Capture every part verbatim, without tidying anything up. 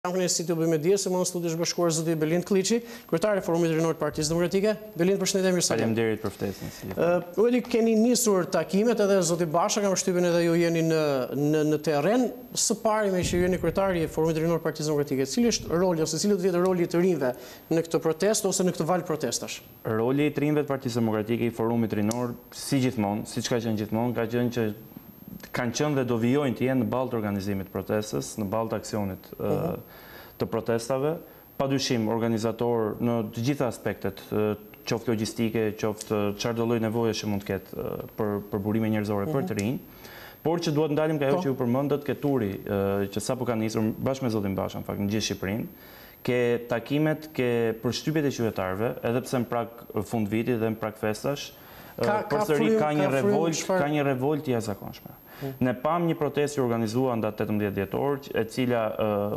Në Institut Media, se më në studios bashkuar zoti Belind Kliçi, kryetari i Forumit Rinor të Partisë Demokratike. Belind, përshëndetje, mirë se vini. Faleminderit për ftesën. Ë, uh, keni nisur takimet edhe zoti Basha, kam shtypën edhe ju jeni në në në terren. Së pari me që jeni kryetari i Forumit Rinor të Partisë Demokratike, cili është roli ose cili do të jetë roli i të rinjve në këtë protestë ose në këtë valë protestash? Roli i të rinjve të Partisë Demokratike i Forumit Rinor, si gjithmonë, siç ka qenë gjithmonë, ka qenë që kanë qenë dhe do vijojnë të jenë në balë të organizimit protestës, në balë të aksionit uh, të protestave, padyshim organizator në të gjitha aspektet, qoftë logjistike, qoftë çfarë do lloj nevoje që mund të ketë uh, për për burime njerëzore për të rinj, por që duhet ndalim nga ajo që ju përmendët ke turi uh, që sapo ka nisur bashkë me zotin Basha, në fakt në gjithë Shqipërinë, ke takimet, ke përshtypjet e qytetarëve, edhe pse në prag fund vitit dhe në prag festash, Ka, përsëri ka një revolt, shfar... ka një revolt i jashtëzakonshme. Mm. Ne pam një protestë që organizuar ndatë tetëmbëdhjetë dhjetor, e cila uh,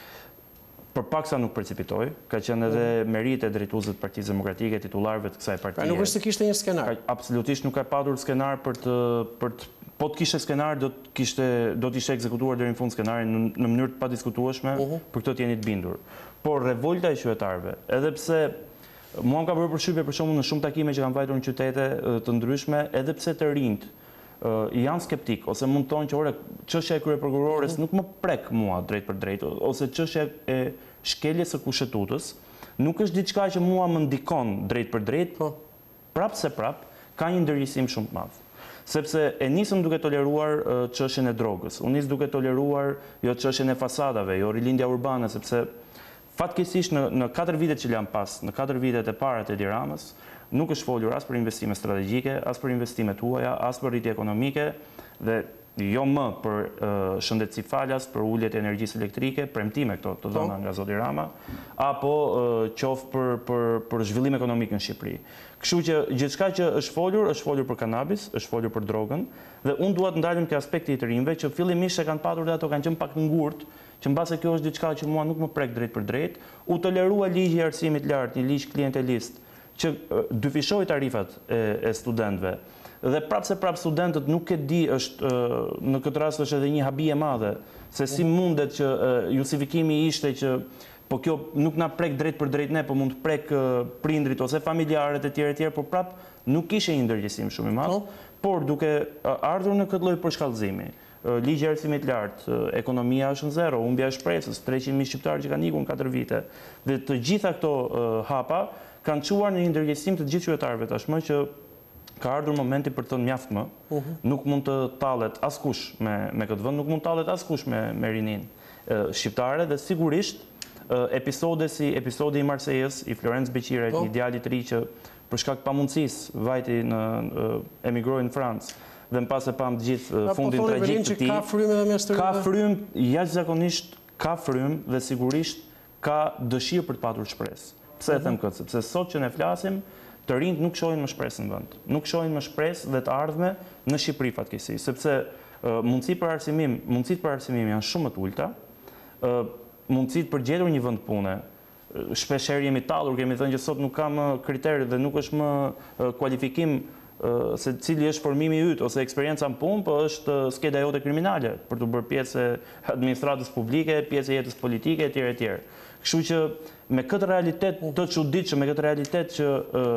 përpaksa nuk precipitoi, ka qenë edhe mm. merite drejtuesve të Partisë Demokratike, titullarëve të kësaj partie. Pra nuk është se kishte një skenar. Ka, absolutisht nuk ka padur skenar për të për të po të kishte skenar do të kishte do të ishte ekzekutuar deri në fund skenarin në, në mënyrë të padiskutueshme, uh -huh. për këtë të jeni të bindur. Por revolta e qytetarëve, edhe pse mua më ka bërë përshtypje për shembull në shumë takime që kanë vajtur në qytete të ndryshme, edhe pse të rinjt janë skeptik ose mund të thonë që ore çështja e kryeprokurores nuk më prek mua drejt për drejt, ose çështja e shkeljes së kushtetues nuk është diçka që mua më ndikon drejt për drejt, prap se prap ka një ndërgjegjësim shumë të madh. Sepse e nisëm duke toleruar çështjen e drogës, unë nis duke toleruar jo çështjen e fasadave, jo rilindja urbane, sepse fatkeqësisht në në katër vitet që janë pas, në katër vitet e para të Edi Ramës, nuk është folur as për investime strategjike, as për investimet huaja, as për rritje ekonomike dhe jo më për uh, shëndetësi falas, për uljet e energjisë elektrike, premtime këto të dhëna nga zoti Rama, apo uh, qoftë për për për zhvillim ekonomik në Shqipëri. Kështu që gjithçka që është folur, është folur për kanabis, është folur për drogën, dhe unë dua të ndalim te aspekti i të rinjve që fillimisht e kanë patur dhe ato kanë qenë pak të ngurtë, që mbase kjo është diçka që mua nuk më prek drejt për drejt, u tolerua ligji i arsimit lart, një ligj klientelist që dyfishoi tarifat e, e studentëve. Dhe prapse prap studentët nuk e di, është në këtë rast është edhe një habi e madhe, se si mundet që justifikimi ishte që po kjo nuk na prek drejt për drejt ne, po mund të prek prindrit ose familjarët e tjerë e tjerë, por prap nuk ishte një ndërgjegjësim shumë i madh, por duke ardhur në këtë lloj përshkallëzimi, ligji i arsimit lart, ekonomia është në zero, humbja e shpresës, treqind mijë shqiptarë që kanë ikur në katër vite, dhe të gjitha këto hapa kanë çuar në një ndërgjegjësim të gjithë qytetarëve tashmë që ka ardhur momenti për të mjaft më, uh -huh. nuk mund të tallet askush me me këtë vend, nuk mund të tallet askush me me rinin e, shqiptare, dhe sigurisht e, episode si episodi i Marsejës, i Florence Beqiret, oh. një djalë i ri që për shkak pamundësisë vajti në emigroi në Francë dhe më pas e pam të gjithë fundin po tragjik të tij. Ka frym edhe mes të Ka frym jashtëzakonisht, ka frym dhe sigurisht ka dëshirë për të patur shpresë. Pse e them këtë? Sepse sot që ne flasim, të rinjt nuk shohin më shpresë në vend. Nuk shohin më shpresë dhe të ardhme në Shqipëri fatkeqësisht, sepse uh, mundësitë për arsimim, mundësitë për arsimim janë shumë më të ulta. Uh, mundësitë për gjetur një vend pune, uh, shpeshherë jemi tallur, kemi thënë që sot nuk ka më kriter dhe nuk është më uh, kualifikim uh, se cili është formimi yt ose eksperienca në punë, po është skeda jote kriminale për të bërë pjesë e administratës publike, pjesë e jetës politike etj etj. Kështu që me këtë realitet të çuditshëm, me këtë realitet që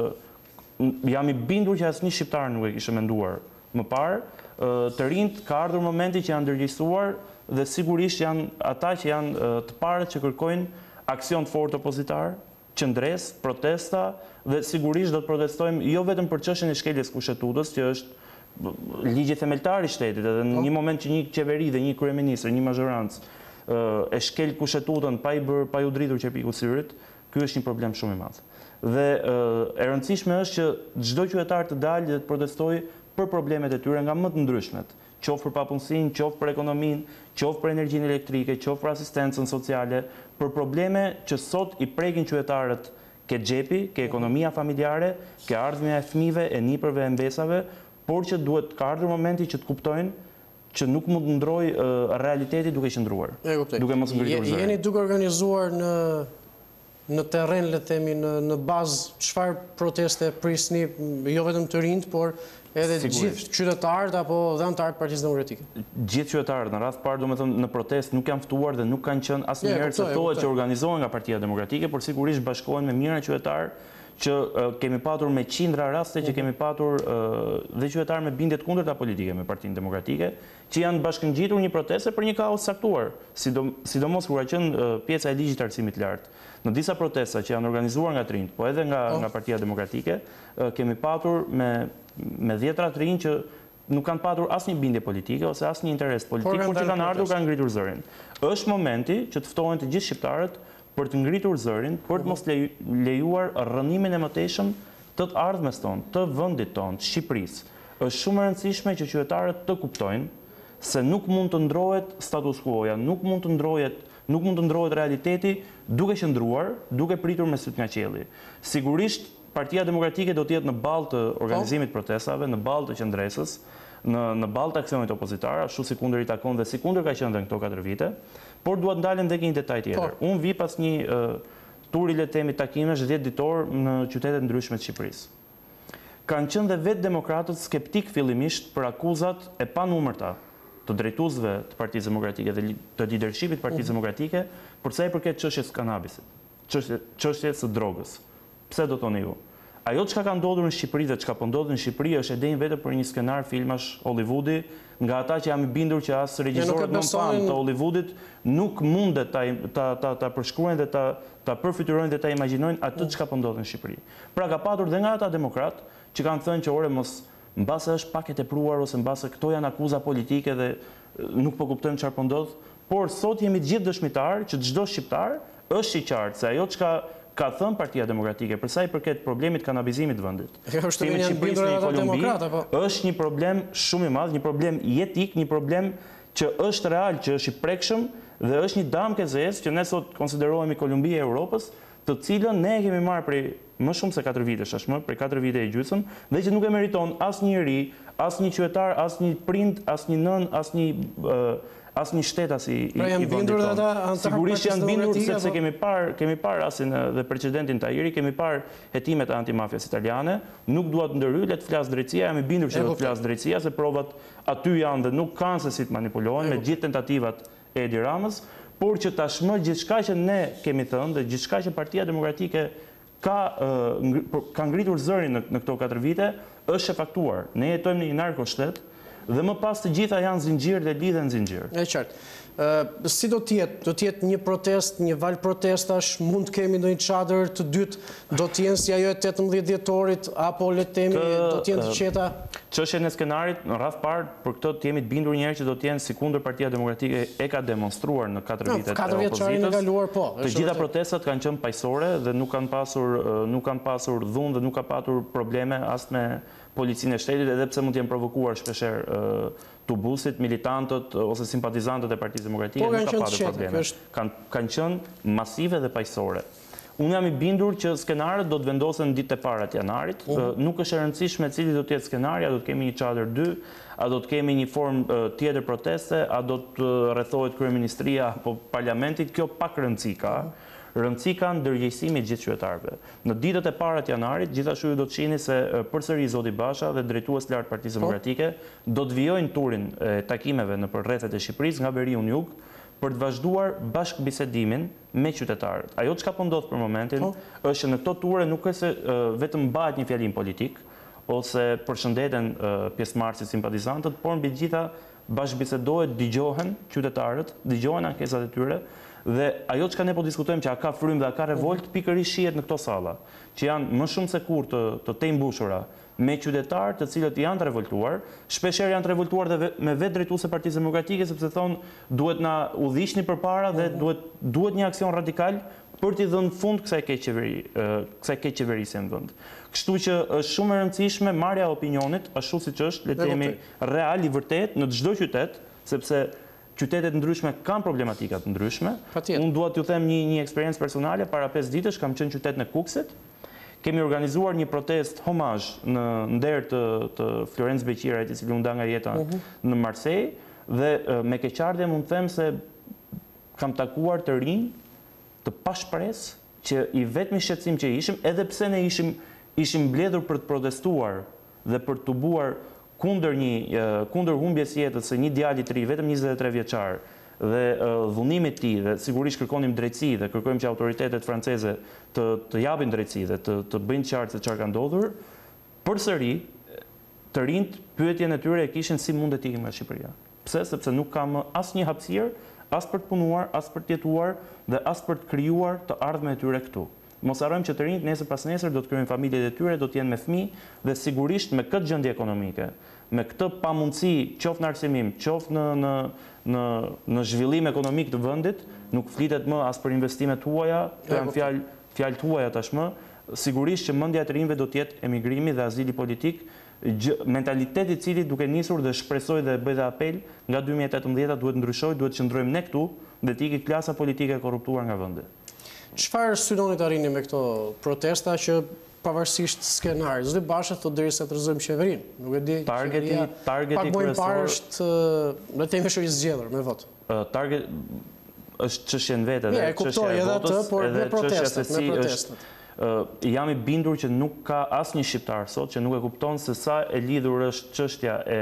uh, jam i bindur që asnjë shqiptar nuk e kishte menduar më parë, uh, të rinjt ka ardhur momenti që janë ndërgjegjësuar dhe sigurisht janë ata që janë uh, të parët që kërkojnë aksion të fortë opozitar, qëndres, protesta, dhe sigurisht do të protestojmë jo vetëm për çështjen e shkeljes kushtetutës, që është ligji themeltar i shtetit, edhe në një moment që një qeveri dhe një kryeministër, një mazhorancë e shkel kushtetutën pa i bërë, pa ju dritur qerpiku syrit, ky është një problem shumë i madh. Dhe e rëndësishme është që çdo qytetar të dalë dhe të protestojë për problemet e tyre nga më të ndryshmet, qoftë për papunësinë, qoftë për ekonominë, qoftë për energjinë elektrike, qoftë për asistencën sociale, për probleme që sot i prekin qytetarët ke xhepi, ke ekonomia familjare, ke ardhmja e fëmijëve, e nipërve, e mbesave, por që duhet ka ardhur momenti që të kuptojnë që nuk mund të ndroj uh, realiteti duke qëndruar. Duke mos ngritur zërin. Jeni duke organizuar në në terren, le të themi, në në bazë çfarë proteste prisni, jo vetëm të rinjt, por Edhe gjithë qytetarët apo dhe anëtarët e Partisë Demokratike. Gjithë qytetarët në rast parë, domethënë në protestë nuk janë ftuar dhe nuk kanë qenë asnjëherë se thohet që organizohen nga Partia Demokratike, por sigurisht bashkohen me mijëra qytetarë që uh, kemi patur me qindra raste që kemi patur uh, dhe qytetarë me bindje të kundërta politike me Partinë Demokratike, që janë bashkëngjitur një proteste për një kaos saktuar, sidom, sidomos kur ka qenë uh, pjesa e ligjit të arsimit lartë. Në disa protesta që janë organizuar nga trinjt, po edhe nga, oh. nga Partia Demokratike, uh, kemi patur me, me dhjetra të rinj që nuk kanë patur asnjë bindje politike ose asnjë interes politik, por që kanë ardhur kanë ngritur zërin. Është momenti që të ftohen të gjithë shqiptarët për të ngritur zërin, për të mos lejuar rrënimin e mëtejshëm të të ardhmes tonë, të vendit tonë, të Shqipërisë. Është shumë e rëndësishme që qytetarët të kuptojnë se nuk mund të ndrohet status quo-ja, nuk mund të ndrohet, nuk mund të ndrohet realiteti duke qëndruar, duke pritur me syt nga qielli. Sigurisht Partia Demokratike do të jetë në ballë të organizimit protestave, në ballë të qendresës, në në ballë të aksionit opozitar, ashtu si kundër i takon dhe si kundër ka qenë në këto katër vite, por duhet ndalem dhe një detaj tjetër. Unë vi pas një uh, turi le të themi takimesh dhjetë ditor në qytete ndryshme të Shqipërisë. Kanë qenë dhe vetë demokratët skeptik fillimisht për akuzat e panumërta të drejtuesve të Partisë Demokratike dhe të leadershipit të Partisë Demokratike për sa i përket çështjes së kanabisit, çështjes së drogës. Pse do thoni ju? Ajo çka ka ndodhur në Shqipëri dhe çka po ndodh në Shqipëri është edhej vetëm për një skenar filmash Hollywoodi, nga ata që jam i bindur që as regjisorët non fan të Hollywoodit nuk mundet ta ta ta, ta përshkruajnë dhe ta ta përfytyrojnë dhe ta imagjinojnë atë çka po ndodh në Shqipëri. Pra ka patur dhe nga ata demokrat që kanë thënë që ore mos mbase është pak e tepruar ose mbase këto janë akuza politike dhe nuk po kuptojmë çfarë po ndodh, por sot jemi të gjithë dëshmitar që çdo shqiptar është i qartë se ajo çka ka thënë Partia Demokratike për sa i përket problemit kanabizimit të vendit. Kemi Shqipërisë në Kolumbi, është një problem shumë i madh, një problem jetik, një problem që është real, që është i prekshëm dhe është një dëm kezes që ne sot konsiderohemi Kolumbi e Europës, të cilën ne kemi marrë prej më shumë se katër vitesh tashmë, prej katër vite e gjysmë, dhe që nuk e meriton asnjë njeri, asnjë qytetar, asnjë prind, asnjë nën, asnjë uh, asnjë shtet as i pra i vendit tonë. Sigurisht janë bindur sepse kemi parë kemi parë asin dhe precedentin Tahiri, kemi parë hetimet e antimafias italiane, nuk dua të ndërhyj, le të flas drejtësia, jam i bindur që do të flas drejtësia se provat aty janë dhe nuk kanë se si të manipulohen me gjithë tentativat e Edi Ramës, por që tashmë gjithçka që ne kemi thënë dhe gjithçka që Partia Demokratike ka uh, ka ngritur zërin në, në këto katër vite është e faktuar. Ne jetojmë në një narkoshtet dhe më pas të gjitha janë zinxhir dhe lidhen zinxhir. E qartë. Uh, si do të jetë? Do të jetë një protest, një val protestash, mund të kemi ndonjë çadër të dytë, do të jenë si ajo e tetëmbëdhjetë dhjetorit apo le të themi do të jenë të qeta? Çështja e skenarit në radh parë për këtë të jemi të bindur një herë që do të jenë sikundër Partia Demokratike e ka demonstruar në katër vitet e opozitës. Kaluar, po, të gjitha protestat kanë qenë paqësore dhe nuk kanë pasur nuk kanë pasur dhunë dhe nuk ka patur probleme as me policinë e shtetit, edhe pse mund të jenë provokuar shpeshherë tubusit, militantët ose simpatizantët e Partisë Demokratike, po, nuk ka patur probleme. Kanë kanë qenë masive dhe paqësore. Unë jam i bindur që skenarët do të vendosen ditët e para të janarit. Uh. Nuk është e rëndësishme cili do të jetë skenari, a do të kemi një çadër dy, a do të kemi një formë tjetër proteste, a do të rrethohet kryeministria apo parlamenti, kjo pak rëndësi ka. Uh. Rëndësi ka ndërgjegjësimi i gjithë qytetarëve. Në ditët e para të janarit, gjithashtu ju do të shihni se përsëri zoti Basha dhe drejtues lart Partisë Demokratike do të vijojnë turin e takimeve në rrethet e Shqipërisë nga veriu në jug për të vazhduar bashkëbisedimin me qytetarët. Ajo çka po ndodh për momentin është që në këto ture nuk është se vetëm mbahet një fjalim politik ose përshëndeten pjesëmarrësit simpatizantët, por mbi gjitha bashkëbisedohet, dëgjohen qytetarët, dëgjohen ankesat e tyre. Dhe ajo çka ne po diskutojmë që a ka frymë dhe a ka revolt pikërisht shihet në këto salla, që janë më shumë se kur të, të tej mbushura me qytetarë të cilët janë të revoltuar, shpeshherë janë të revoltuar dhe me vetë drejtuese Partisë Demokratike sepse thonë duhet na udhëhiqni përpara dhe duhet duhet një aksion radikal për t'i dhënë fund kësaj keqëveri, kësaj keqëverisje në vend. Kështu që është shumë e rëndësishme marrja e opinionit ashtu siç është, le të themi real i vërtet në çdo qytet, sepse qytetet ndryshme kanë problematika të ndryshme. Unë dua t'ju them një, një eksperiencë personale. Para pesë ditësh kam qenë në qytetin e Kukësit. Kemi organizuar një protest homazh në nder të, të Florenc Beqirajt, i cili u nda nga jeta uh -huh. në Marseille, dhe me keqardhje mund të them se kam takuar të rinj të pashpresë që i vetmi shqetësim që ishim, edhe pse ne ishim ishim mbledhur për të protestuar dhe për të tubuar kundër një kundër humbjes jetës së një djali i ri, vetëm njëzet e tre vjeçar, dhe dhunimit të tij, dhe sigurisht kërkonim drejtësi dhe kërkojmë që autoritetet franceze të të japin drejtësi dhe të të bëjnë qartë se çfarë ka ndodhur. Përsëri, të rinjt pyetjen e tyre e kishin si mund të ikim nga Shqipëria. Pse? Sepse nuk ka më asnjë hapësirë as për të punuar, as për të jetuar dhe as për të krijuar të ardhmen e tyre këtu. Mos harrojmë që të rinjt nesër pas nesër do të krijojnë familjet e tyre, do të jenë me fëmijë dhe sigurisht me këtë gjendje ekonomike, me këtë pamundësi, qoftë në arsimim, qoftë në në në në zhvillim ekonomik të vendit, nuk flitet më as për investimet huaja, këto janë fjalë fjalë huaja tashmë, sigurisht që mendja e të rinjve do të jetë emigrimi dhe azili politik, mentaliteti i cili duke nisur dhe shpresoj dhe bëj dhe apel nga dy mijë e tetëmbëdhjetë duhet ndryshoj, duhet qëndrojmë ne këtu dhe të ikë klasa politike e korruptuar nga vendi. Çfarë synoni të arrini me këto protesta që pavarësisht skenarit? Zoti Basha thotë derisa të rrëzojmë qeverinë. Nuk e di. Targeti, targeti kryesor. Pak më parë është le të themi shoqëri zgjedhur me votë. Target është çështje në vetë dhe çështja e votës, por me protestat, me protestat. Jam i bindur që nuk ka asnjë shqiptar sot që nuk e kupton se sa e lidhur është çështja e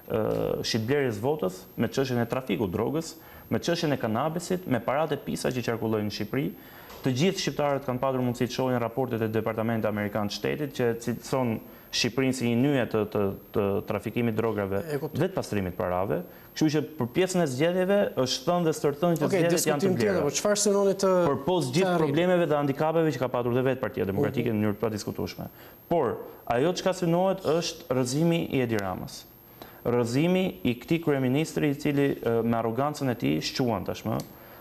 shitblerjes votës me çështjen e trafikut drogës, me çështjen e kanabisit, me paratë e pisa që qarkullojnë në Shqipëri. Të gjithë shqiptarët kanë patur mundësi të shohin raportet e Departamentit Amerikan të Shtetit që cilëson Shqipërinë si një nyje të, të, të trafikimit drogave dhe të pastrimit parave. Kështu që për pjesën e zgjedhjeve është thënë dhe stërthënë që zgjedhjet janë të vlera. Çfarë synoni të përpos gjithë problemeve dhe handikapeve që ka patur dhe vetë Partia Demokratike në mënyrë të padiskutueshme. Por ajo çka synohet është rrëzimi i Edi Ramës. Rrëzimi i këtij kryeministri i cili me arrogancën e tij shquan tashmë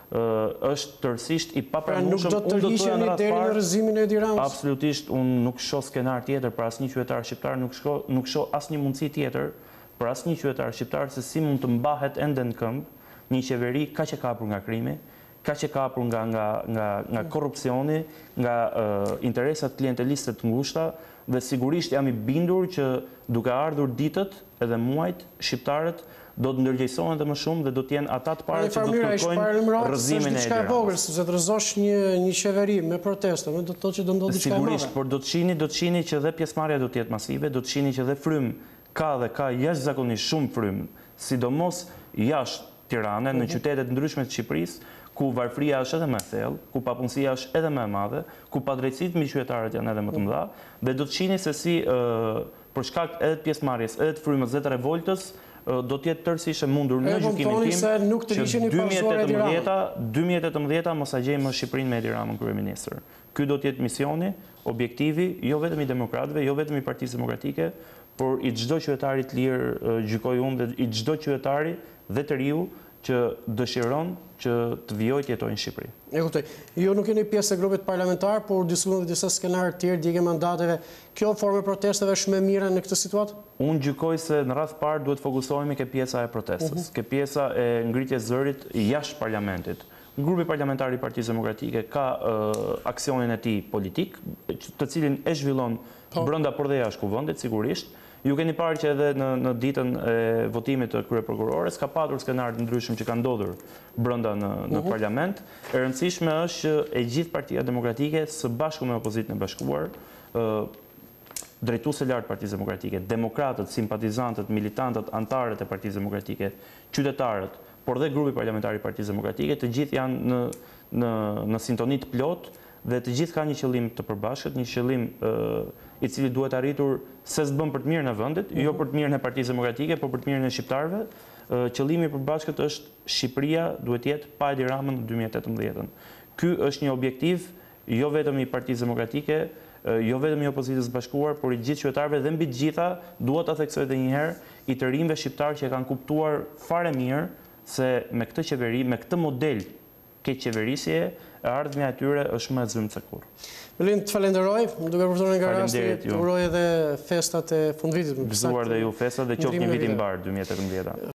është tërësisht i papranueshëm. Pra nuk do të tërhiqeni deri në rrëzimin e Edi Ramës? Absolutisht, unë nuk shoh skenar tjetër për asnjë qytetar shqiptar, nuk shoh nuk shoh asnjë mundësi tjetër për asnjë qytetar shqiptar se si mund të mbahet ende në këmbë një qeveri kaq e kapur nga krimi, kaq e kapur nga nga nga nga korrupsioni, nga uh, interesat klienteliste të ngushta dhe sigurisht jam i bindur që duke ardhur ditët edhe muajt shqiptarët do të ndërgjegjësohen dhe më shumë dhe do të jenë ata të parë që do të kërkojnë rrëzimin e Edi Ramës. Vogël, sepse të rrëzosh një një qeveri me protesta, do të thotë që do ndodhë diçka e madhe. Sigurisht, por do të shihni, do të shihni që dhe pjesëmarrja do të jetë masive, do të shihni që dhe frym ka dhe ka jashtëzakonisht shumë frym, sidomos jashtë Tiranës, në qytete të ndryshme të Shqipërisë, ku varfëria është edhe më e thellë, ku papunësia është edhe më e madhe, ku padrejtësitë mbi qytetarët janë edhe më të mëdha, dhe do të shihni se si për shkak edhe të pjesëmarrjes, edhe të frymës, edhe të revoltës, do të jetë tërësisht e mundur në gjykimin tim që dy mijë e tetëmbëdhjetë mos a gjejmë Shqipërinë me Edi Ramën kryeministër. Ky do të jetë misioni, objektivi, jo vetëm i demokratëve, jo vetëm i Partisë Demokratike, por i çdo qytetari të lirë, gjykoj unë, dhe i çdo qytetari dhe të riu që dëshiron që të vijojë të jetojë në Shqipëri. E kuptoj. Jo nuk jeni pjesë e grupit parlamentar, por diskutojnë disa skenarë të tjerë, djegje mandateve. Kjo formë e protestave është më e mira në këtë situatë? Unë gjykoj se në radh parë duhet fokusohemi ke pjesa e protestës, ke pjesa e ngritjes zërit jashtë parlamentit. Grupi parlamentar i Partisë Demokratike ka aksionin e tij politik, të cilin e zhvillon brenda por dhe jashtë kuvendit sigurisht. Ju keni parë që edhe në, në ditën e votimit të kryeprokurores ka patur skenarë të ndryshëm që kanë ndodhur brenda në, në uh-huh. parlament. E rëndësishme është që e gjithë Partia Demokratike së bashku me opozitën e bashkuar, drejtuese lart Partisë Demokratike, demokratët, simpatizantët, militantët, antarët e Partisë Demokratike, qytetarët, por dhe grupi parlamentar i Partisë Demokratike, të gjithë janë në në në sintoni të plotë dhe të gjithë kanë një qëllim të përbashkët, një qëllim uh, i cili duhet arritur se s'bën për të mirën e vendit, jo për të mirën e Partisë Demokratike, por për të mirën e shqiptarëve. Uh, qëllimi i përbashkët është Shqipëria duhet jetë pa Edi Ramën në dy mijë e tetëmbëdhjetë. Ky është një objektiv jo vetëm i Partisë Demokratike, uh, jo vetëm i opozitës bashkuar, por i gjithë qytetarëve dhe mbi të gjitha duhet ta theksoj edhe një herë i të rinjve shqiptar që e kanë kuptuar fare mirë se me këtë qeveri, me këtë model ke qeverisje, e ardhmja e tyre është më e zyrmë se kur. Melin, të falenderoj, duke përfituar nga rasti, të uroj edhe festat e fundvitit. Gëzuar dhe ju festat dhe qoftë një vit i mbar dy mijë e tetëmbëdhjetë.